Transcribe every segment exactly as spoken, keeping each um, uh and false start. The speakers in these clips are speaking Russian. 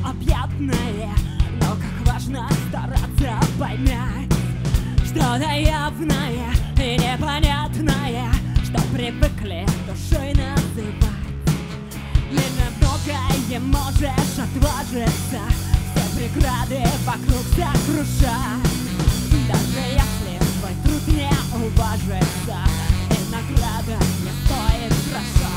необъятное, но как важно стараться понять что-то явное и непонятное, что привыкли душой называть. Не на многое можешь отважиться, все преграды вокруг сокрушать. Даже если твой труд не уважится, и награда не стоит гроша.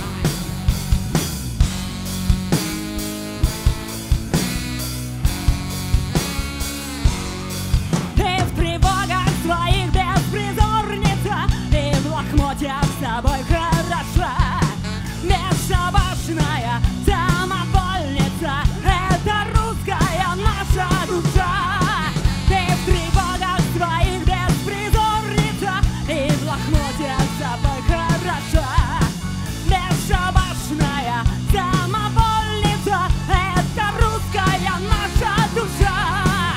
Ты в тревогах своих беспризорница, и в лохмотьях с собой хороша. Бесшабашная самовольница, это русская наша душа. Ты в тревогах своих беспризорница, и в лохмотьях с собой хороша. Бесшабашная самовольница, это русская наша душа.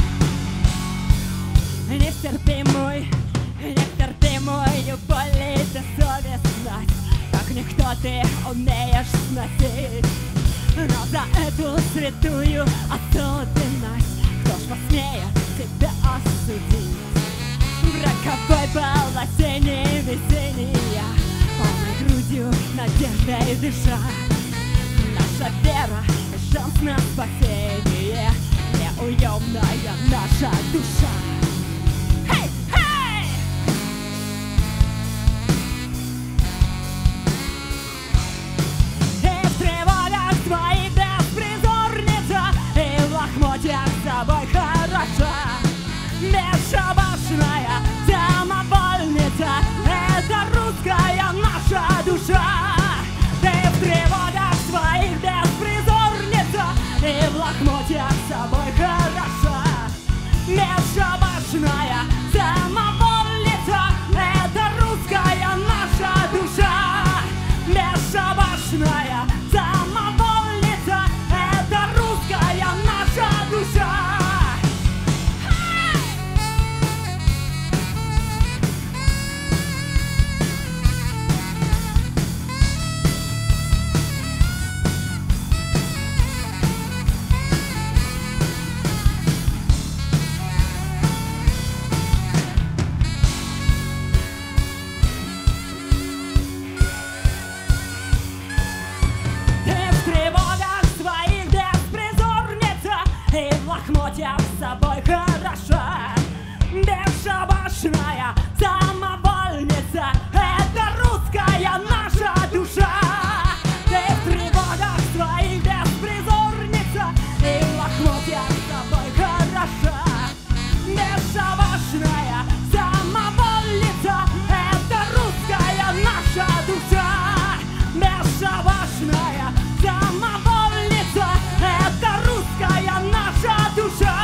Нестерпимый, нестерпимую боль и бессовестность, как никто ты умеешь сносить. Но за эту святую особенность кто ж посмеет тебя осудить? В роковой полосе невезения, полной грудью надеждой дыша, наша вера и шанс на спасение, неуемная наша душа. Hey, hey! И в тревогах своих беспризорница, и в лохмотьях с собой хороша. Бесшабашная самовольница, это русская наша душа. Ты в тревогах своих беспризорница, и в лохмотьях с собой хороша. Бесшабашная самовольница, это русская наша душа. Бесшабашная самовольница, это русская наша душа. Лохмотья с собой хороша. Бесшабашная самовольница, это русская наша душа. Ты в тревогах своих беспризорница, и в лохмотьях с собой хороша. Бесшабашная самовольница, это русская наша душа. Бесшабашная самовольница, это русская наша душа.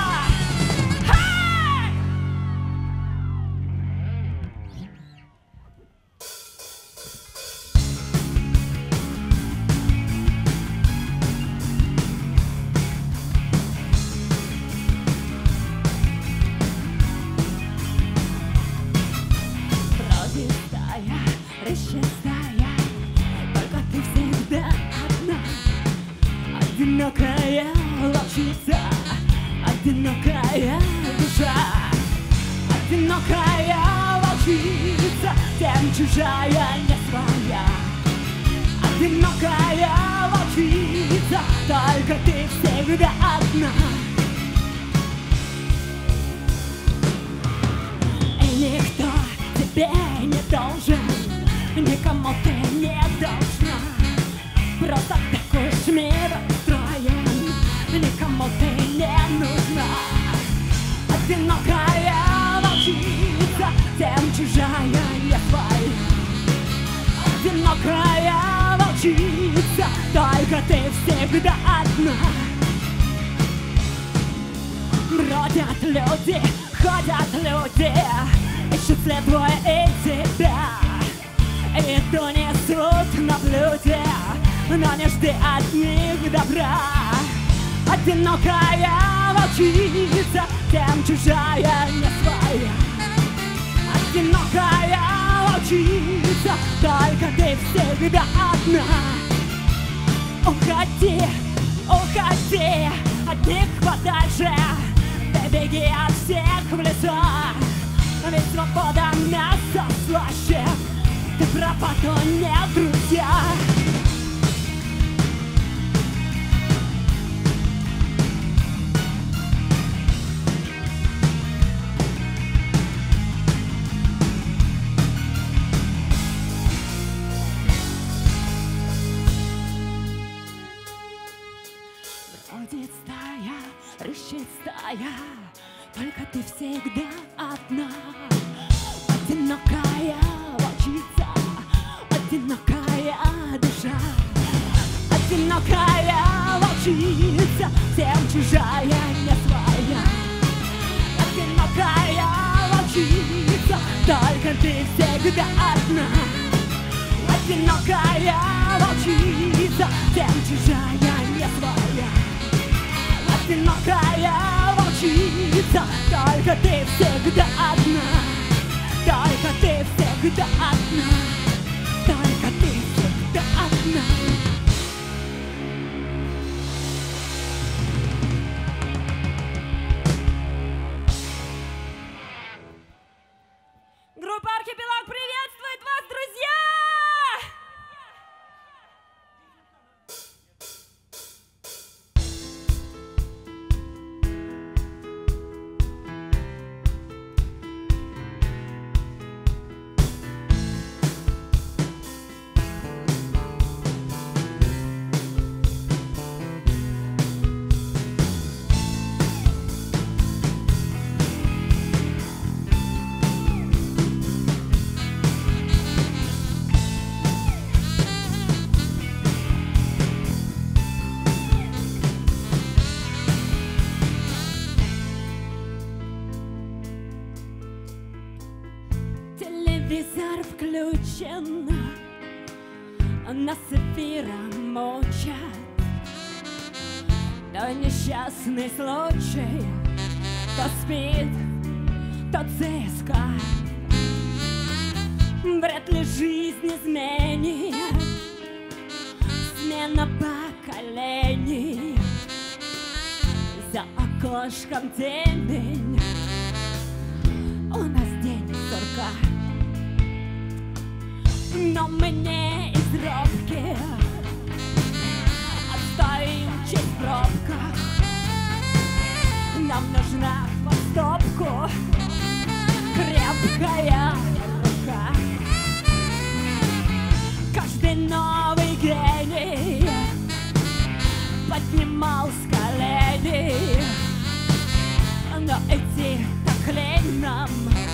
Пролистая, расчистая, только ты всегда одна. Одинокая волчица, одинокая душа. Одинокая волчица, тем чужая не своя. Одинокая волчица, только ты всегда одна. И никто тебе не должен, никому ты не должна. Просто такой ж мир устроен, никому ты не нужна. Одинокая волчица, тем чужая не своя. Одинокая волчица, только ты всегда одна. Бродят люди, ходят люди, ищут след твой и тебя. И то несут на блюде, но не жди от них добра. Одинокая волчица, тем чужая не своя. Одинокая волчица, только ты всегда одна. Уходи, Уходи от них подальше, ты беги от всех в лицо. Ведь свобода мясо слаще, ты прав, а то не друзья. Бродит стая, рыщет стая, только ты всегда одна. Одинокая волчица, одинокая душа. Одинокая волчица, всем чужая, не своя. Одинокая волчица, только ты всегда одна. Одинокая волчица, всем чужая, не своя. Одинокая волчица, только ты всегда одна. Только ты всегда одна. Только ты всегда одна. Группа «Архипелаг» приветствует вас, друзья! Телевизор включен, нас эфиром мочат. То несчастный случай, то спит, то ЦСКА. Вряд ли жизнь изменит, смена поколений. За окошком темень, у нас день сурка. Но мы не из робких, отстоим честь в пробках. Нам нужна по стопку крепкая рука. Каждый новый гений поднимал с коленей, но идти так лень нам,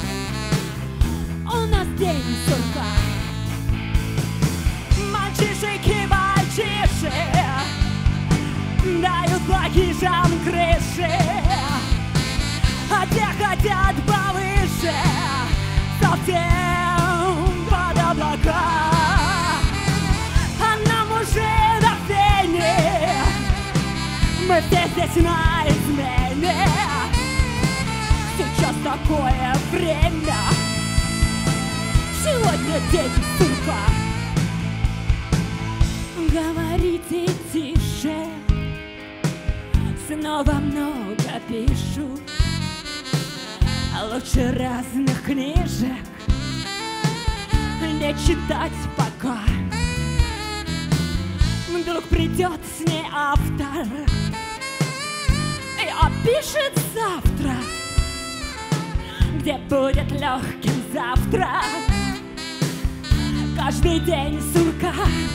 у нас день сурка. Мальчишки, мальчиши дают багижам крыши, а те хотят повыше, совсем под облака. А нам уже до фени, мы все здесь на измене. Сейчас такое время, сегодня день сурка. Говорите тише, снова много пишу, а лучше разных книжек не читать пока. Вдруг придет с ней автор и опишет завтра, где будет легким завтрак. Каждый день сурка,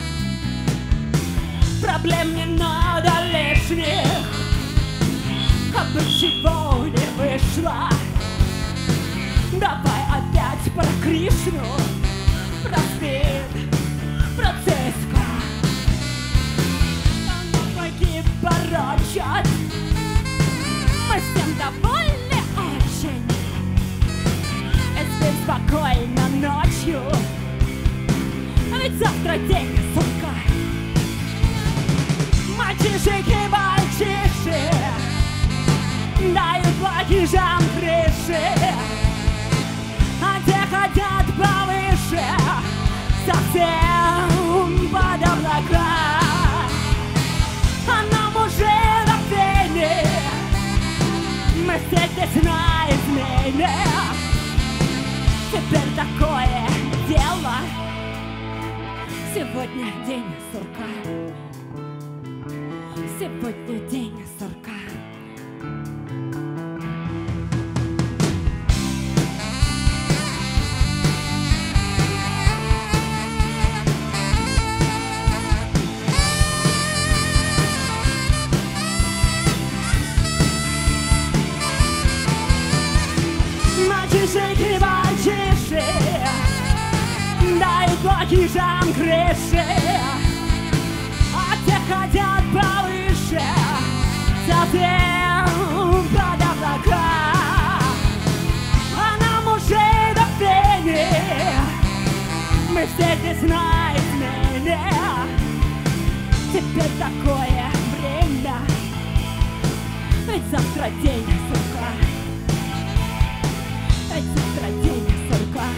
проблем не надо лишних, как бы чего не вышло. Давай опять про Кришну, про спид, про ЦСКА. Ноги порочат, мы всем довольны очень. И спим спокойно ночью, ведь завтра день сурка. Мальчишки, мальчиши дают багижам крыши, а те хотят повыше, совсем под облака. А нам уже знает меня. Теперь такое дело. Сегодня день сурка. Сегодня день сурка. Мальчишки, мальчиши, дают плохижам крыши, а те хотят повыше, совсем под облака. А нам уже до пени, мы все здесь на измене. Теперь такое время, ведь завтра день сурка. Ведь завтра день сурка.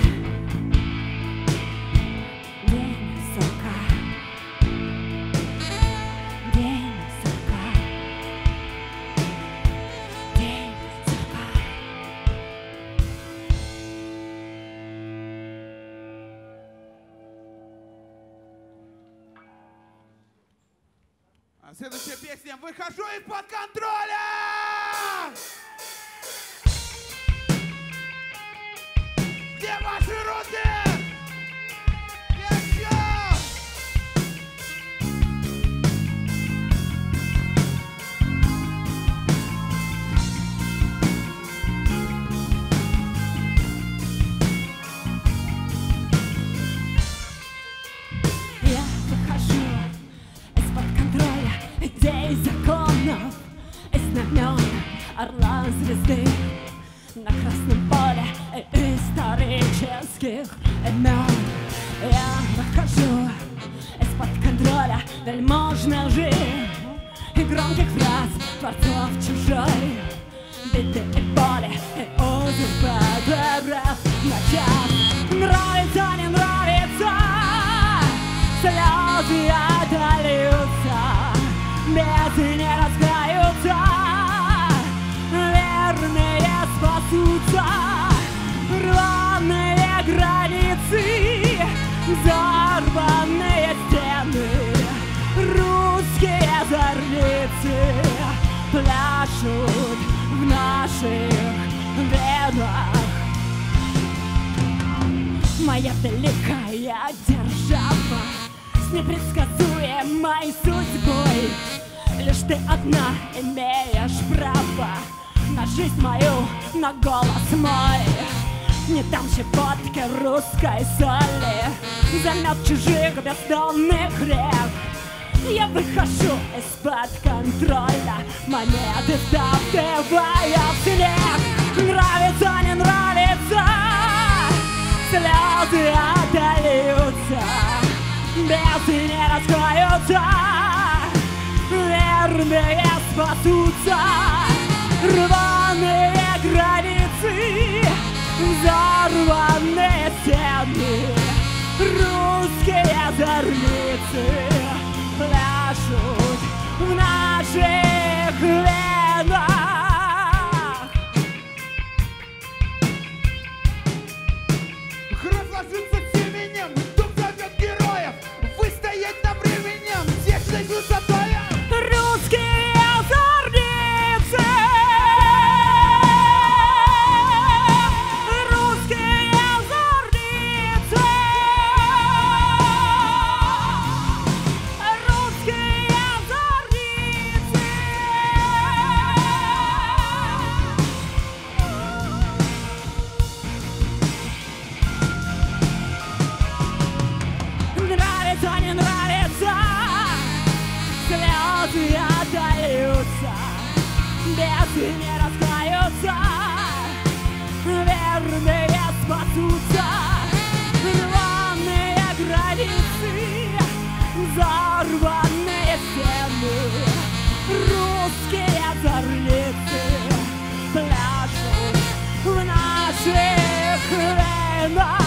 День сурка. День сурка. День сурка. А следующая песня «Выхожу из-под контроля». Где ваши руки? Еще! Я выхожу из-под контроля идей, законов и знамен орла звезды на красном поле исторических имен. Я выхожу из-под контроля вельможной лжи и громких фраз творцов чужой биты и боли и узурпаторов на час. Нравится, не нравится, слезы отольются, бесы не раскроются, верные спасутся. Рваные границы, взорванные стены, русские зорницы пляшут в наших венах. Моя великая держава с непредсказуемой судьбой, лишь ты одна имеешь право на жизнь мою, на голос мой. Не дам щепотки русской соли, замет чужих бездонных рек. Я выхожу из-под контроля, монеты втаптывая в снег. Нравится, не нравится, слезы отольются, бесы не раскроются, верные спасутся. Рваные границы, взорванные стены, русские зорницы пляшут в наших венах. Кровь ложится семенем, дух зовет героев, выстоять на временем, здесь найдут запоя. Русские зорницы, русские зорницы, русские зорницы. Нравится, не нравится, слезы отольются, бесы не раскроются, верные спасутся. Рваные границы, взорванные стены, русские зорницы пляшут в наших венах.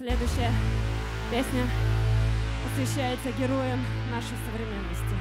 Следующая песня посвящается героям нашей современности.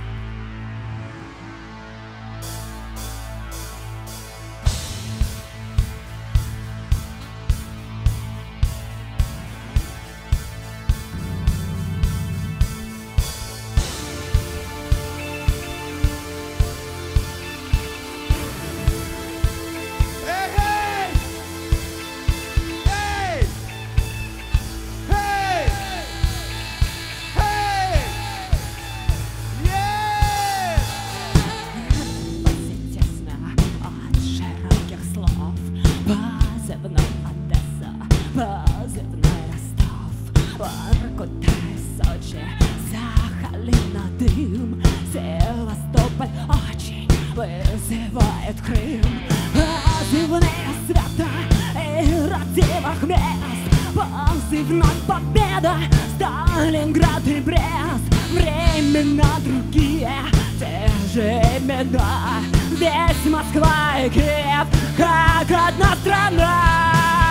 Вызывает Крым, позывные света и родимых мест, позывной победа, Сталинград и Брест. Времена другие, те же имена, здесь Москва и Киев, как одна страна.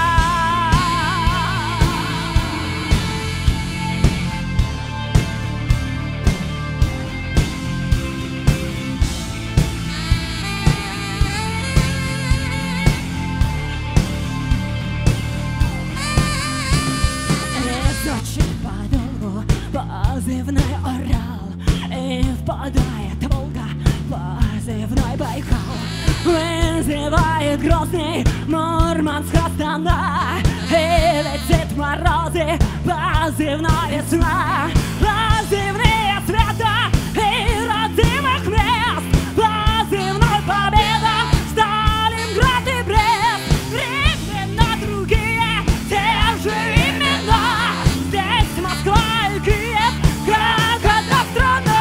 Позывной Орал, и впадает Волга, позывной Байкал. Вызывает Грозный, Мурманск, Астана, и летит морозы, позывной Весна. Позывные света и родимых мест, позывной Победа, Сталинград и Брест. Времена другие, те же имена, здесь Москва и Киев, как одна страна.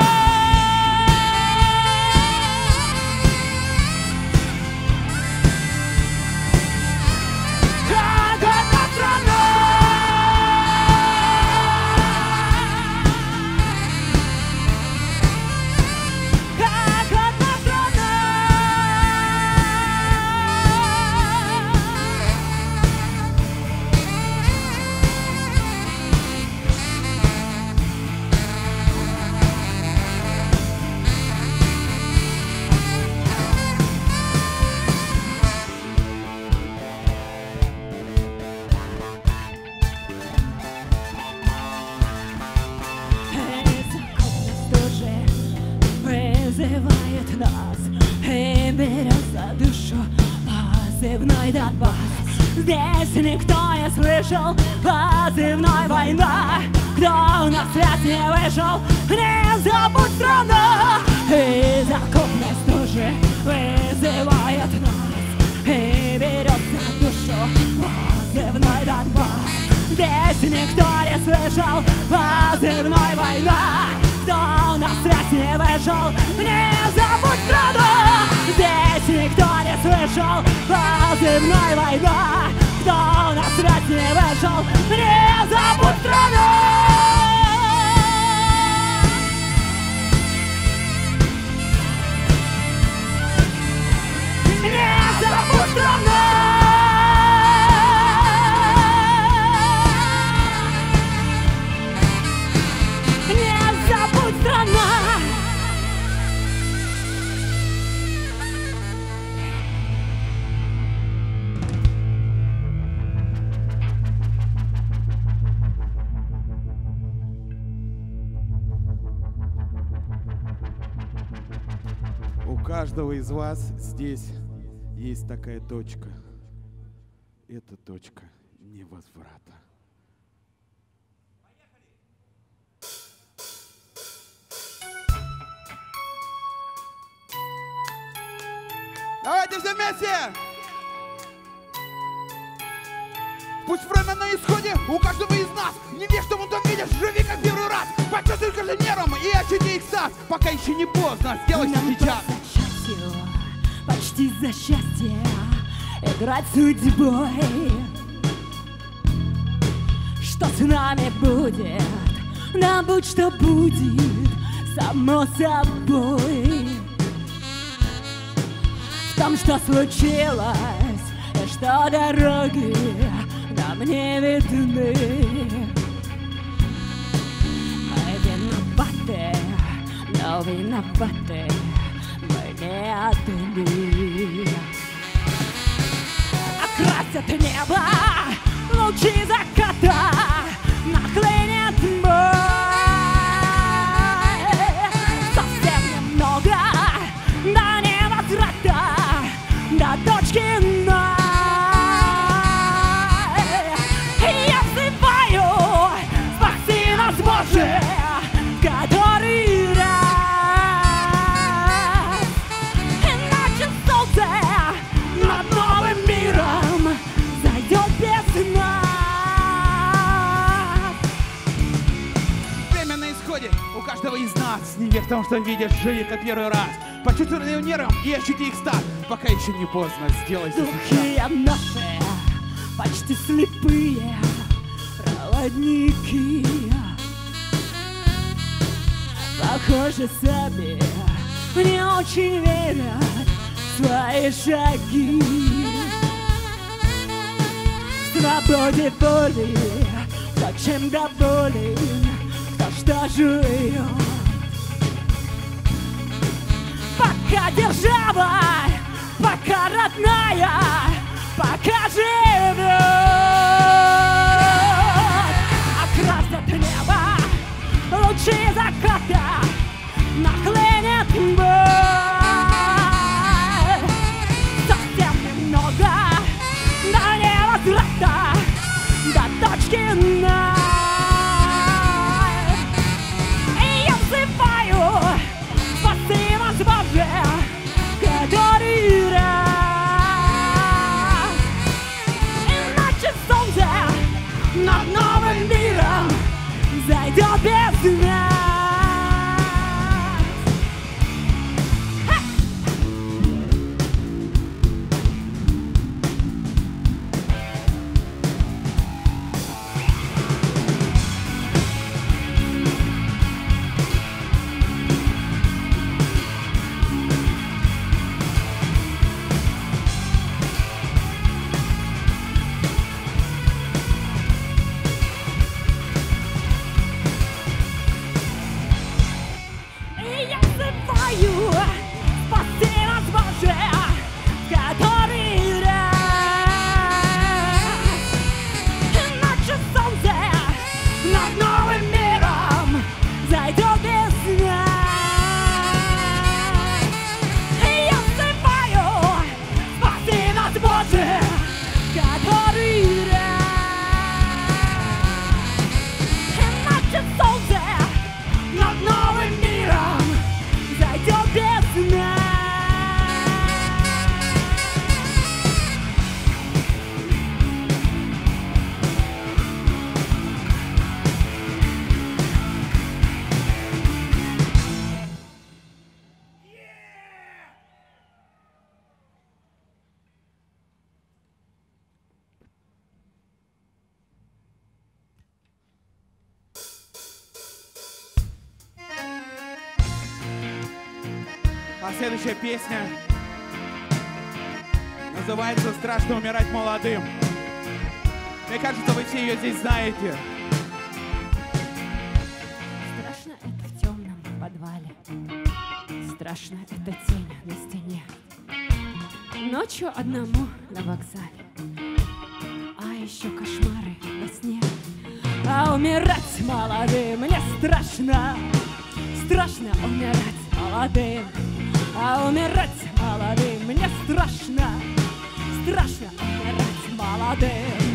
Как одна страна. Как одна страна. Вызывает нас и берет за душу позывной Донбасс. Здесь никто не слышал позывной война. Кто на свет не вышел, не забудь страна. Из окопной стужи вызывает нас и берет за душу позывной Донбасс. Здесь никто не слышал позывной война. Кто на связь не вышел, не забудь страну. Здесь никто не слышал позывной война. Кто на связь не вышел, не забудь страну. Не забудь страну. У каждого из вас здесь есть такая точка. Это точка невозврата. Давайте все вместе! Пусть время на исходе у каждого из нас. Не верь, что он видишь, живи как первый раз. Почувствуй каждым нервом и ощути экстаз. Пока еще не поздно, сделай все сейчас. Почти за счастье играть судьбой. Что с нами будет, нам будь что будет, само собой. В том, что случилось, и что дороги нам мне видны. Мы виноваты, но виноваты мы не одни. Окрасят небо лучи заката, нахлынет мой. Совсем немного до невозврата, до точки ноль. Я взываю, спаси нас, Боже, который раз. Иначе солнце над новым миром зайдет без нас. Время на исходе у каждого из нас. Не верь в том, что видишь, живи как первый раз. Почувствуй своим нервом и ощути их стат, пока еще не поздно, сделай все сейчас. Духи наши, почти слепые проводники, похоже, сами не очень верят в свои шаги. В свободе воли, зачем доволен, кто что живет. Пока держава, пока родная, пока живет. Окрасят небо лучи заката, нахлынет боль. Совсем немного до невозврата, до точки ноль. И я взываю, спаси нас, Боже, который раз. Иначе солнце над новым миром зайдет без нас. И я взываю, спаси нас, Боже, который раз. Иначе солнце над новым миром зайдет без нас. И я взываю, спаси нас, Боже, который раз. Иначе солнце над новым миром зайдет без нас. А следующая песня называется «Страшно умирать молодым». Мне кажется, вы все ее здесь знаете. Страшно это в темном подвале, страшно это тень на стене, ночью одному на вокзале, а еще кошмары во сне. А умирать молодым мне страшно, страшно умирать молодым. А умирать молодым мне страшно, страшно умирать молодым.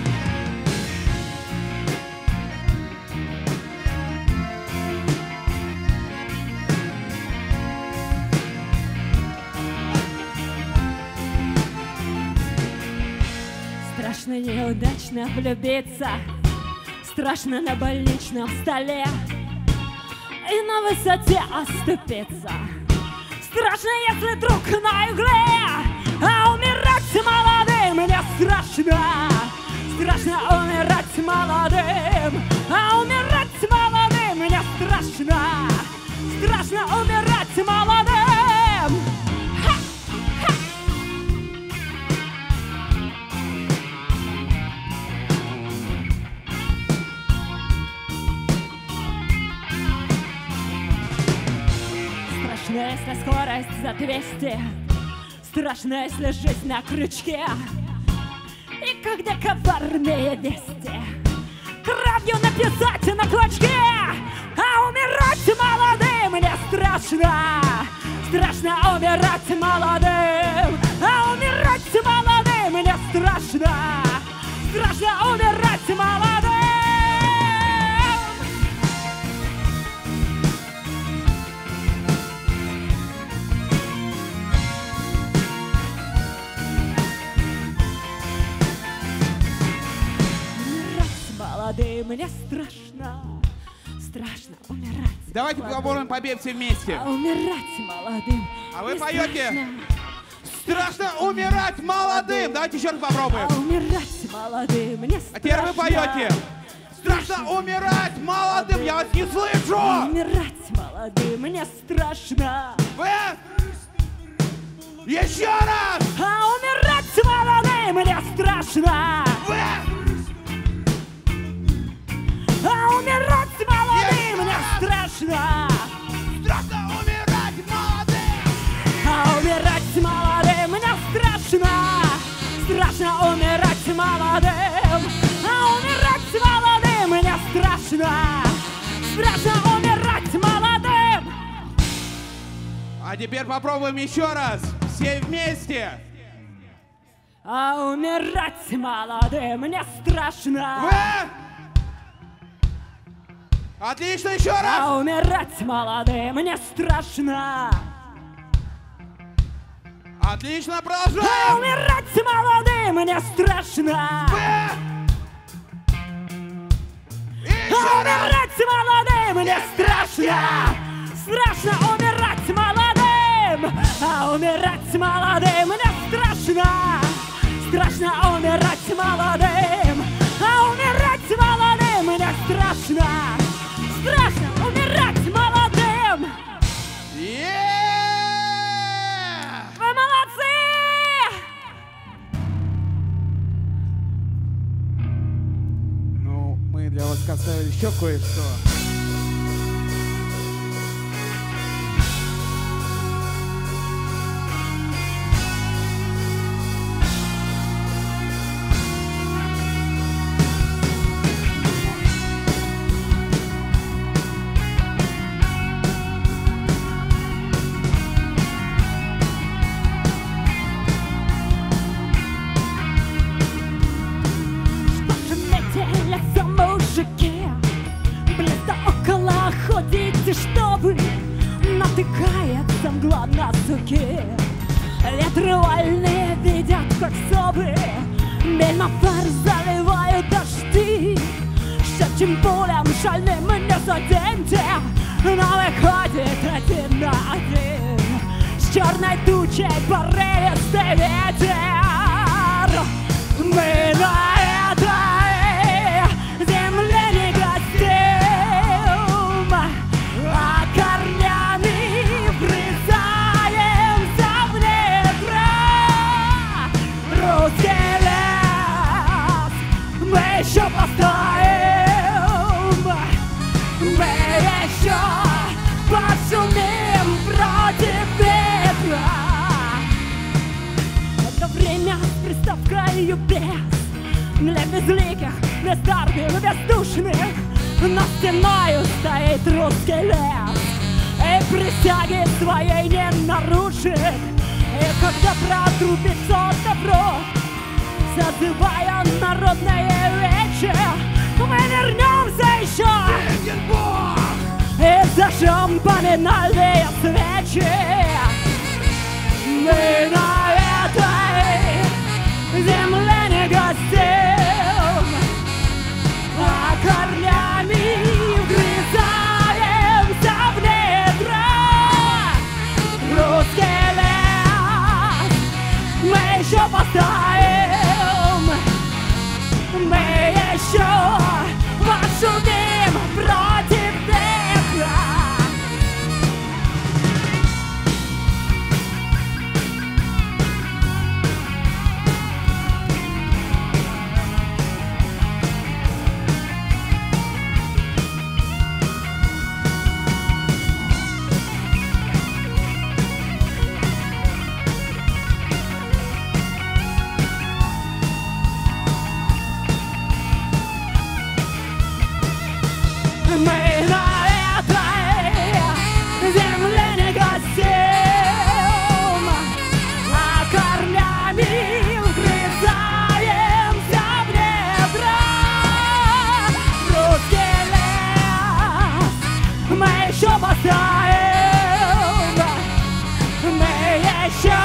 Страшно неудачно влюбиться, страшно на больничном столе и на высоте оступиться. Страшно, если друг на игле, а умирать молодым мне страшно. Страшно умирать молодым, а умирать молодым мне страшно. Страшно умирать молодым. Ха! Ха! Страшно, если скорость за двести. Страшно, если жизнь на крючке. И когда коварные вести кровью написать на клочке. А умирать молодым не страшно. Страшно умирать молодым. А умирать молодым не страшно. Страшно умирать молодым. Молодым мне страшно, страшно умирать. Давайте попробуем попеть все вместе. А умирать молодым. А вы поете? Страшно. страшно умирать молодым. Давайте еще раз попробуем. А умирать молодым мне страшно. А теперь вы поете. Страшно умирать молодым. Я вас не слышу. А умирать молодым мне страшно. Вы? Еще раз. А умирать молодым мне страшно. Вы? А умирать молодым мне страшно. Страшно умирать молодым. А умирать молодым мне страшно. Страшно умирать молодым. А умирать молодым мне страшно. Страшно умирать молодым. А теперь попробуем еще раз. Все вместе. А умирать молодым мне страшно. Вы? Отлично, еще раз! А умирать молодым мне страшно. Отлично, продолжаем! А умирать молодым мне страшно. И еще А раз! умирать молодым мне страшно. Страшно умирать молодым. А умирать молодым мне страшно. Страшно умирать молодым. А умирать молодым мне страшно. Страшно умирать молодым! Yeah! Вы молодцы! Ну, мы для вас оставили еще кое-что. Что вы натыкается мгла на суке. Ветры вольные видят, как совы мельно фар заливают дожди. Шепчем пулям шальным не заденьте. Но выходит один на один с черной тучей порывистый ветер. Мы на этой земле не гостим. Еще постоим, мы еще пошумим против ветра. Это время с приставкой без, для безликих, бездарных, бездушных. Но стеною стоит русский лес и присяги своей не нарушит. И когда протрубится добро, созывая народное вече, мы вернемся еще и зажжем поминальные свечи. Мы на этой земле не гостим, а корнями вгрызаемся в недра. Русский лес мы еще поставим. Мы еще пошумим против ветра. поставим мы еще.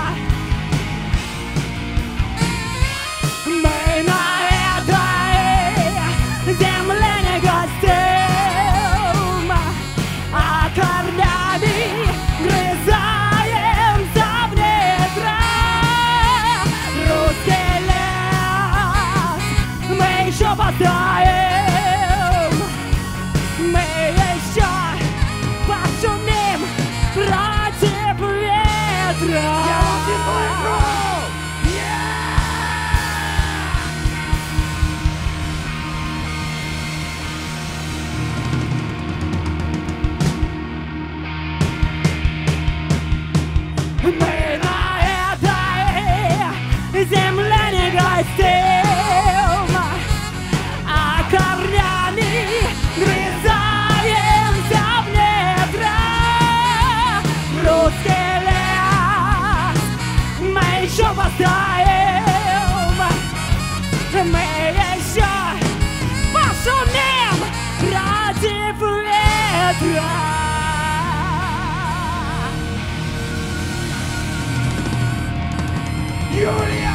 Мы на этой земле не гостим, а корнями грызаемся в недра. Русский лес мы еще поставим, мы еще пошумим против ветра. Мы на этой земле не гостим, а корнями грызаемся в недра. Русский лес мы еще поставим, мы еще пошумим против ветра. Юлия!